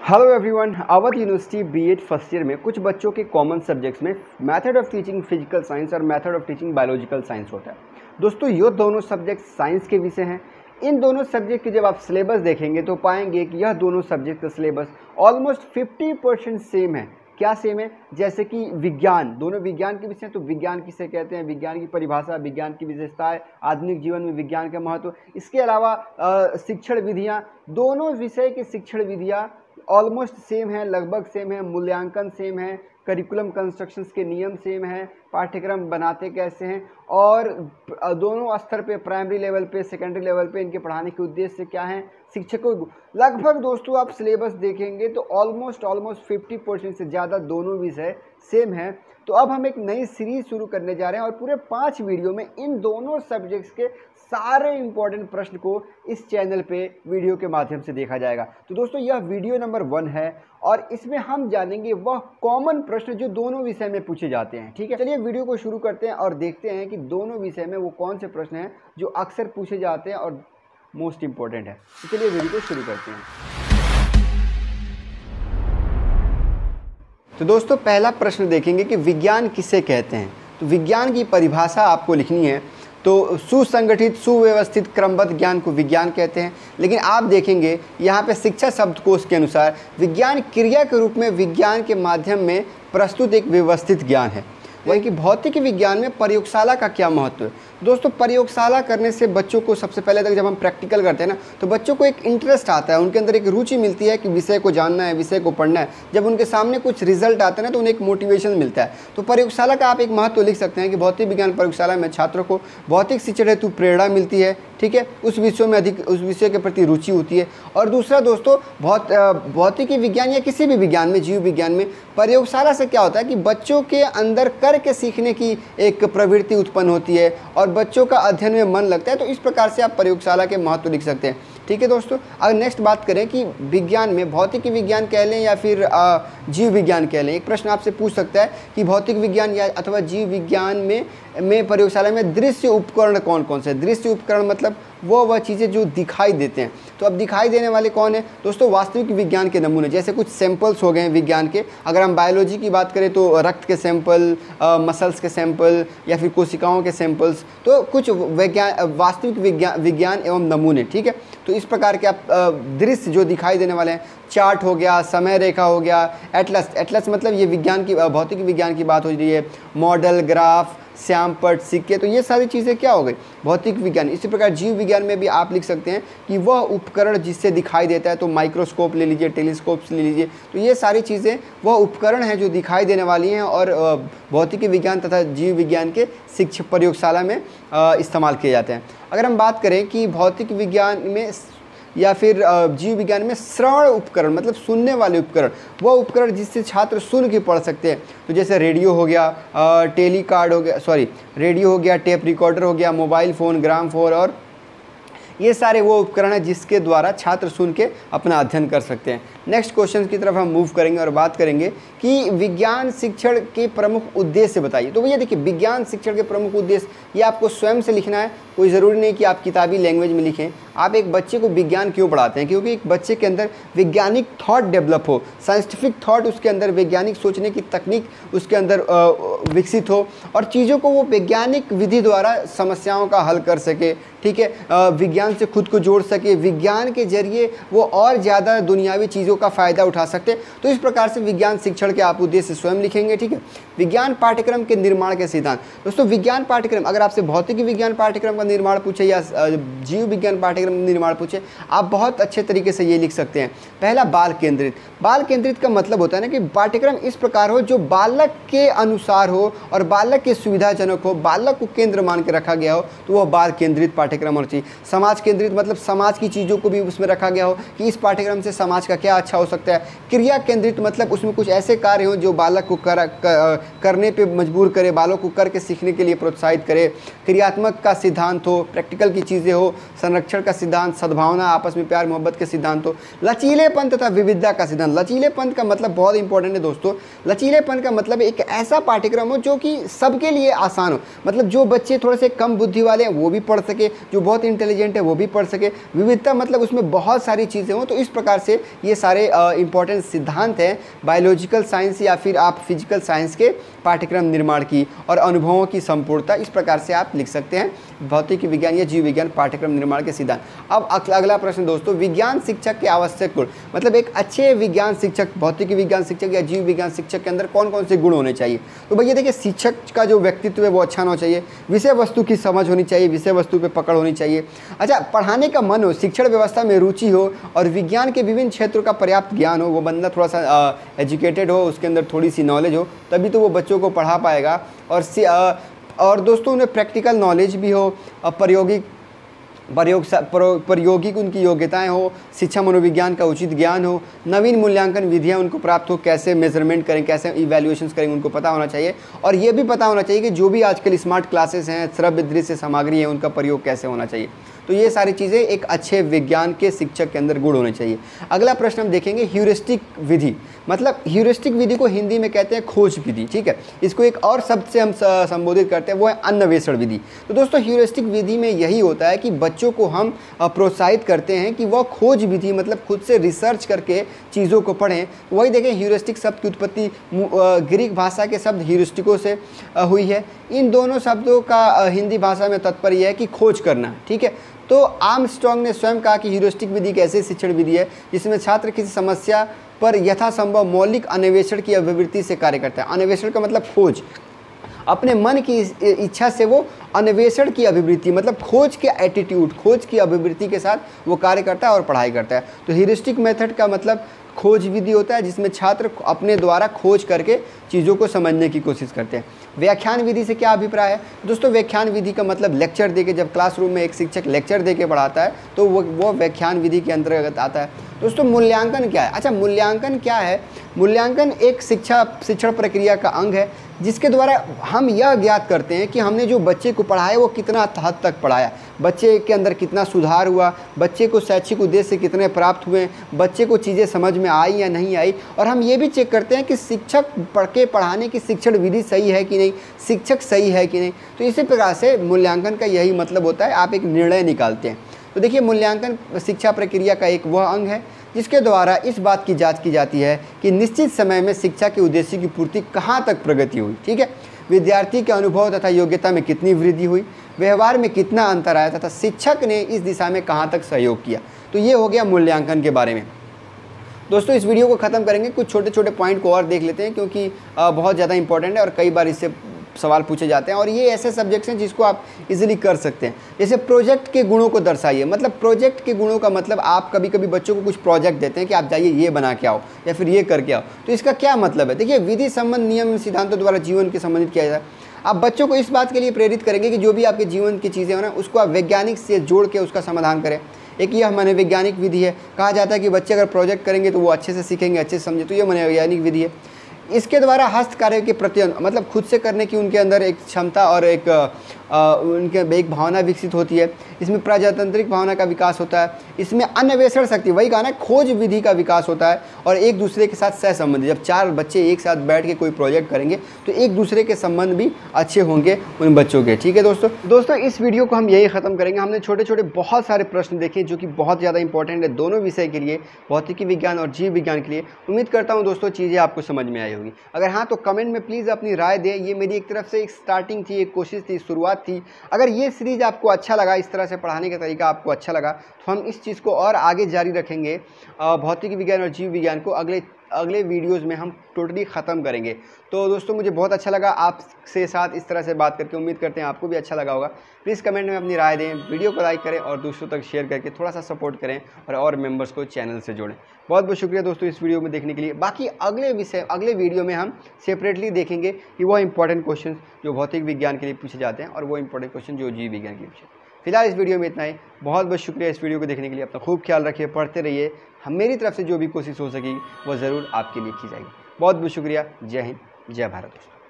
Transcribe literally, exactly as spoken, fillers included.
Hello everyone, Awadh university B Ed first year में कुछ बच्चों के कॉमन सब्जेक्ट्स में method of teaching physical science और method of teaching biological science होता है। दोस्तों, ये दोनों सब्जेक्ट साइंस के विषय हैं। इन दोनों सब्जेक्ट के जब आप सिलेबस देखेंगे तो पाएंगे कि यह दोनों सब्जेक्ट का syllabus almost fifty percent same है। क्या सेम है? जैसे कि विज्ञान, दोनों विज्ञान के विषय हैं, तो विज्ञान किसे कहते हैं, विज्ञान की परिभाषा, विज्ञान की विशेषताएं, आधुनिक जीवन में विज्ञान का महत्व। इसके अलावा शिक्षण विधियां, दोनों विषय की शिक्षण विधियां ऑलमोस्ट सेम है, लगभग सेम है, मूल्यांकन सेम है, करिकुलम कंस्ट्रक्शंस के नियम सेम है, पाठ्यक्रम बनाते कैसे हैं और दोनों स्तर पे, प्राइमरी लेवल पे, सेकेंडरी लेवल पे इनके पढ़ाने के उद्देश्य क्या हैं, शिक्षकों लगभग दोस्तों आप सिलेबस देखेंगे तो ऑलमोस्ट ऑलमोस्ट फिफ्टी परसेंट से ज़्यादा दोनों विषय सेम है। तो अब हम एक नई सीरीज शुरू करने जा रहे हैं और पूरे पाँच वीडियो में इन दोनों सब्जेक्ट्स के सारे इंपॉर्टेंट प्रश्न को इस चैनल पे वीडियो के माध्यम से देखा जाएगा। तो दोस्तों, यह वीडियो नंबर वन है और इसमें हम जानेंगे वह कॉमन प्रश्न जो दोनों विषय में पूछे जाते हैं। ठीक है, चलिए वीडियो को शुरू करते हैं और देखते हैं कि दोनों विषय में वो कौन से प्रश्न हैं जो अक्सर पूछे जाते हैं और मोस्ट इंपॉर्टेंट है। तो चलिए वीडियो को शुरू करते हैं। तो दोस्तों, पहला प्रश्न देखेंगे कि विज्ञान किसे कहते हैं। तो विज्ञान की परिभाषा आपको लिखनी है। तो सुसंगठित, सुव्यवस्थित, क्रमबद्ध ज्ञान को विज्ञान कहते हैं। लेकिन आप देखेंगे यहाँ पे शिक्षा शब्दकोश के अनुसार विज्ञान क्रिया के रूप में विज्ञान के माध्यम में प्रस्तुत एक व्यवस्थित ज्ञान है। वही कि भौतिक विज्ञान में प्रयोगशाला का क्या महत्व है। दोस्तों, प्रयोगशाला करने से बच्चों को सबसे पहले तक जब हम प्रैक्टिकल करते हैं ना, तो बच्चों को एक इंटरेस्ट आता है, उनके अंदर एक रुचि मिलती है कि विषय को जानना है, विषय को पढ़ना है। जब उनके सामने कुछ रिजल्ट आते हैं ना, तो उन्हें एक मोटिवेशन मिलता है। तो प्रयोगशाला का आप एक महत्व लिख सकते हैं कि भौतिक विज्ञान प्रयोगशाला में छात्रों को भौतिक शिक्षण हेतु प्रेरणा मिलती है। ठीक है, उस विषयों में अधिक, उस विषय के प्रति रुचि होती है। और दूसरा दोस्तों, भौत भौतिकी विज्ञान या किसी भी विज्ञान में, जीव विज्ञान में प्रयोगशाला से क्या होता है कि बच्चों के अंदर करके सीखने की एक प्रवृत्ति उत्पन्न होती है और बच्चों का अध्ययन में मन लगता है। तो इस प्रकार से आप प्रयोगशाला के महत्व लिख सकते हैं। ठीक है दोस्तों, अगर नेक्स्ट बात करें कि विज्ञान में भौतिक विज्ञान कह लें या फिर जीव विज्ञान कह लें, एक प्रश्न आपसे पूछ सकता है कि भौतिक विज्ञान या अथवा जीव विज्ञान में में प्रयोगशाला में दृश्य उपकरण कौन कौन से। दृश्य उपकरण मतलब वो वह चीज़ें जो दिखाई देते हैं। तो अब दिखाई देने वाले कौन है दोस्तों? वास्तविक विज्ञान के नमूने, जैसे कुछ सैंपल्स हो गए हैं विज्ञान के। अगर हम बायोलॉजी की बात करें तो रक्त के सैंपल, मसल्स के सैंपल या फिर कोशिकाओं के सैंपल्स, तो कुछ विज्ञान, वास्तविक विज्ञान विज्ञान एवं नमूने। ठीक है, तो इस प्रकार के आप दृश्य जो दिखाई देने वाले हैं, चार्ट हो गया, समय रेखा हो गया, एटलस एटलस मतलब ये विज्ञान की, भौतिक विज्ञान की बात हो रही है, मॉडल, ग्राफ, श्यामपट्ट, सिक्के, तो ये सारी चीज़ें क्या हो गई? भौतिक विज्ञान। इसी प्रकार जीव विज्ञान में भी आप लिख सकते हैं कि वह उपकरण जिससे दिखाई देता है। तो माइक्रोस्कोप ले लीजिए, टेलीस्कोप ले लीजिए, तो ये सारी चीज़ें वह उपकरण हैं जो दिखाई देने वाली हैं और भौतिक विज्ञान तथा जीव विज्ञान के शिक्षा प्रयोगशाला में इस्तेमाल किए जाते हैं। अगर हम बात करें कि भौतिक विज्ञान में या फिर जीव विज्ञान में श्रवण उपकरण मतलब सुनने वाले उपकरण, वह उपकरण जिससे छात्र सुन के पढ़ सकते हैं। तो जैसे रेडियो हो गया, टेली कार्ड हो गया, सॉरी रेडियो हो गया, टेप रिकॉर्डर हो गया, मोबाइल फ़ोन, ग्रामोफोन, और ये सारे वो उपकरण हैं जिसके द्वारा छात्र सुन के अपना अध्ययन कर सकते हैं। नेक्स्ट क्वेश्चन की तरफ हम मूव करेंगे और बात करेंगे कि विज्ञान शिक्षण के प्रमुख उद्देश्य बताइए। तो भैया देखिए, विज्ञान शिक्षण के प्रमुख उद्देश्य ये आपको स्वयं से लिखना है, कोई ज़रूरी नहीं कि आप किताबी लैंग्वेज में लिखें। आप एक बच्चे को विज्ञान क्यों पढ़ाते हैं? क्योंकि एक बच्चे के अंदर वैज्ञानिक थॉट डेवलप हो, साइंटिफिक थॉट उसके अंदर, वैज्ञानिक सोचने की तकनीक उसके अंदर विकसित हो और चीज़ों को वो वैज्ञानिक विधि द्वारा समस्याओं का हल कर सके। ठीक है, विज्ञान से खुद को जोड़ सके, विज्ञान के जरिए वो और ज़्यादा दुनियावी चीज़ों का फ़ायदा उठा सकते। तो इस प्रकार से विज्ञान शिक्षण के आप उद्देश्य स्वयं लिखेंगे। ठीक है, विज्ञान पाठ्यक्रम के निर्माण के सिद्धांत। दोस्तों, विज्ञान पाठ्यक्रम, अगर आपसे भौतिक विज्ञान पाठ्यक्रम का निर्माण पूछे या जीव विज्ञान पाठ्यक्रम का निर्माण पूछे, आप बहुत अच्छे तरीके से ये लिख सकते हैं। पहला, बाल केंद्रित। बाल केंद्रित का मतलब होता है ना कि पाठ्यक्रम इस प्रकार हो जो बालक के अनुसार हो और बालक के सुविधाजनक हो, बालक को केंद्र मान के रखा गया हो, तो वह बाल केंद्रित पाठ्यक्रम होना चाहिए। समाज केंद्रित मतलब समाज की चीज़ों को भी उसमें रखा गया हो कि इस पाठ्यक्रम से समाज का क्या अच्छा हो सकता है। क्रिया केंद्रित मतलब उसमें कुछ ऐसे कार्य हों जो बालक को कर, कर, करने पे मजबूर करे, बालक को करके सीखने के लिए प्रोत्साहित करे। क्रियात्मक का सिद्धांत सिद्धांत हो, प्रैक्टिकल की चीज़ें हो, संरक्षण का सिद्धांत, सद्भावना, आपस में प्यार मोहब्बत के सिद्धांत हो, लचीलेपन तथा विविधता का सिद्धांत। लचीलेपन का मतलब बहुत इंपॉर्टेंट है दोस्तों। लचीलेपन का मतलब एक ऐसा पाठ्यक्रम हो जो कि सबके लिए आसान हो, मतलब जो बच्चे थोड़े से कम बुद्धि वाले हैं वो भी पढ़ सके, जो बहुत इंटेलिजेंट है वो भी पढ़ सके। विविधता मतलब उसमें बहुत सारी चीज़ें हों। तो इस प्रकार से ये सारे इंपॉर्टेंट सिद्धांत हैं बायोलॉजिकल साइंस या फिर आप फिजिकल साइंस के पाठ्यक्रम निर्माण की और अनुभवों की संपूर्णता। इस प्रकार से आप लिख सकते हैं भौतिक विज्ञान या जीव विज्ञान पाठ्यक्रम निर्माण के सिद्धांत। अब अगला प्रश्न दोस्तों, विज्ञान शिक्षक के आवश्यक गुण, मतलब एक अच्छे विज्ञान शिक्षक, भौतिक विज्ञान शिक्षक या जीव विज्ञान शिक्षक के अंदर कौन कौन से गुण होने चाहिए। तो भैया देखिए, शिक्षक का जो व्यक्तित्व है वो अच्छा होना चाहिए, विषय वस्तु की समझ होनी चाहिए, विषय वस्तु पे पकड़ होनी चाहिए, अच्छा पढ़ाने का मन हो, शिक्षण व्यवस्था में रुचि हो और विज्ञान के विभिन्न क्षेत्रों का पर्याप्त ज्ञान हो। वो बंदा थोड़ा सा एजुकेटेड हो, उसके अंदर थोड़ी सी नॉलेज हो, तभी तो वो बच्चों को पढ़ा पाएगा। और आ, और दोस्तों उन्हें प्रैक्टिकल नॉलेज भी हो, प्रायोगिक प्रयोग प्रायोगिक उनकी योग्यताएं हो, शिक्षा मनोविज्ञान का उचित ज्ञान हो, नवीन मूल्यांकन विधियां उनको प्राप्त हो, कैसे मेजरमेंट करें, कैसे इवैल्यूएशंस करेंगे उनको पता होना चाहिए। और ये भी पता होना चाहिए कि जो भी आजकल स्मार्ट क्लासेस हैं, श्रव्य दृश्य सामग्री है, उनका प्रयोग कैसे होना चाहिए। तो ये सारी चीज़ें एक अच्छे विज्ञान के शिक्षक के अंदर गुण होने चाहिए। अगला प्रश्न हम देखेंगे ह्यूरिस्टिक विधि, मतलब ह्यूरिस्टिक विधि को हिंदी में कहते हैं खोज विधि, ठीक है। इसको एक और शब्द से हम संबोधित करते हैं, वो है अन्वेषण विधि। तो दोस्तों ह्यूरिस्टिक विधि में यही होता है कि बच्चों को हम प्रोत्साहित करते हैं कि वह खोज विधि मतलब खुद से रिसर्च करके चीज़ों को पढ़ें। वही देखें, ह्यूरिस्टिक शब्द की उत्पत्ति ग्रीक भाषा के शब्द ह्यूरिस्टिको से हुई है। इन दोनों शब्दों का हिंदी भाषा में तात्पर्य है कि खोज करना, ठीक है। तो आर्मस्ट्रॉन्ग ने स्वयं कहा कि ह्यूरिस्टिक विधि एक ऐसी शिक्षण विधि है जिसमें छात्र किसी समस्या पर यथासंभव मौलिक अन्वेषण की अभिवृत्ति से कार्य करता है। अन्वेषण का मतलब खोज, अपने मन की इच्छा से वो अन्वेषण की अभिवृत्ति मतलब खोज के एटीट्यूड, खोज की अभिवृत्ति के साथ वो कार्य करता है और पढ़ाई करता है। तो ह्यूरिस्टिक मेथड का मतलब खोज विधि होता है जिसमें छात्र अपने द्वारा खोज करके चीज़ों को समझने की कोशिश करते हैं। व्याख्यान विधि से क्या अभिप्राय है दोस्तों? व्याख्यान विधि का मतलब लेक्चर देके, जब क्लासरूम में एक शिक्षक लेक्चर देके पढ़ाता है तो वो वो व्याख्यान विधि के अंतर्गत आता है। दोस्तों मूल्यांकन क्या है? अच्छा, मूल्यांकन क्या है? मूल्यांकन एक शिक्षा शिक्षण प्रक्रिया का अंग है जिसके द्वारा हम यह ज्ञात करते हैं कि हमने जो बच्चे को पढ़ाया वो कितना हद तक पढ़ाया, बच्चे के अंदर कितना सुधार हुआ, बच्चे को शैक्षिक उद्देश्य कितने प्राप्त हुए, बच्चे को चीज़ें समझ में आई या नहीं आई। और हम ये भी चेक करते हैं कि शिक्षक पढ़ के पढ़ाने की शिक्षण विधि सही है कि नहीं, शिक्षक सही है कि नहीं। तो इसी प्रकार से मूल्यांकन का यही मतलब होता है, आप एक निर्णय निकालते हैं। तो देखिए, मूल्यांकन शिक्षा प्रक्रिया का एक वह अंग है जिसके द्वारा इस बात की जांच की जाती है कि निश्चित समय में शिक्षा के उद्देश्य की पूर्ति कहाँ तक प्रगति हुई, ठीक है। विद्यार्थी के अनुभव तथा योग्यता में कितनी वृद्धि हुई, व्यवहार में कितना अंतर आया तथा शिक्षक ने इस दिशा में कहाँ तक सहयोग किया। तो ये हो गया मूल्यांकन के बारे में। दोस्तों इस वीडियो को ख़त्म करेंगे, कुछ छोटे छोटे पॉइंट को और देख लेते हैं क्योंकि बहुत ज़्यादा इंपॉर्टेंट है और कई बार इससे सवाल पूछे जाते हैं और ये ऐसे सब्जेक्ट्स हैं जिसको आप इजीली कर सकते हैं। जैसे प्रोजेक्ट के गुणों को दर्शाइए, मतलब प्रोजेक्ट के गुणों का मतलब आप कभी कभी बच्चों को कुछ प्रोजेक्ट देते हैं कि आप जाइए ये बना के आओ या फिर ये करके आओ। तो इसका क्या मतलब है? देखिए, विधि संबंध नियम सिद्धांतों द्वारा जीवन के संबंधित किया जाता है। आप बच्चों को इस बात के लिए प्रेरित करेंगे कि जो भी आपके जीवन की चीज़ें हो ना उसको आप वैज्ञानिक से जोड़ के उसका समाधान करें। एक यह मनोवैज्ञानिक विधि है। कहा जाता है कि बच्चे अगर प्रोजेक्ट करेंगे तो वो अच्छे से सीखेंगे, अच्छे से समझे, तो ये मनोवैज्ञानिक विधि है। इसके द्वारा हस्तकार्य के प्रति मतलब खुद से करने की उनके अंदर एक क्षमता और एक आ, उनके एक भावना विकसित होती है। इसमें प्रजातांत्रिक भावना का विकास होता है। इसमें अन्वेषण शक्ति, वही कहा ना, खोज विधि का विकास होता है और एक दूसरे के साथ सह संबंध। जब चार बच्चे एक साथ बैठ के कोई प्रोजेक्ट करेंगे तो एक दूसरे के संबंध भी अच्छे होंगे उन बच्चों के, ठीक है दोस्तों। दोस्तों इस वीडियो को हम यही ख़त्म करेंगे। हमने छोटे छोटे बहुत सारे प्रश्न देखे जो कि बहुत ज़्यादा इंपॉर्टेंट है दोनों विषय के लिए, भौतिकी विज्ञान और जीव विज्ञान के लिए। उम्मीद करता हूँ दोस्तों चीज़ें आपको समझ में आई होगी। अगर हाँ तो कमेंट में प्लीज़ अपनी राय दें। ये मेरी एक तरफ से एक स्टार्टिंग थी, एक कोशिश थी, शुरुआत थी। अगर ये सीरीज़ आपको अच्छा लगा, इस तरह से पढ़ाने का तरीका आपको अच्छा लगा, तो हम इस चीज़ को और आगे जारी रखेंगे। भौतिक विज्ञान और जीव विज्ञान को अगले अगले वीडियोस में हम टोटली ख़त्म करेंगे। तो दोस्तों मुझे बहुत अच्छा लगा आपसे साथ इस तरह से बात करके। उम्मीद करते हैं आपको भी अच्छा लगा होगा। प्लीज़ कमेंट में अपनी राय दें, वीडियो को लाइक करें और दूसरों तक शेयर करके थोड़ा सा सपोर्ट करें और और मेंबर्स को चैनल से जोड़ें। बहुत बहुत शुक्रिया दोस्तों इस वीडियो में देखने के लिए। बाकी अगले विषय अगले वीडियो में हम सेपरेटली देखेंगे कि वो इंपॉर्टेंट क्वेश्चन जो भौतिक विज्ञान के लिए पूछे जाते हैं और वो इंपॉर्टेंट क्वेश्चन जो जीव विज्ञान के लिए पूछे। फिलहाल इस वीडियो में इतना ही। बहुत बहुत शुक्रिया इस वीडियो को देखने के लिए। अपना खूब ख्याल रखिए, पढ़ते रहिए। हम मेरी तरफ से जो भी कोशिश हो सकेगी वो ज़रूर आपके लिए की जाएगी। बहुत बहुत शुक्रिया। जय हिंद, जय भारत।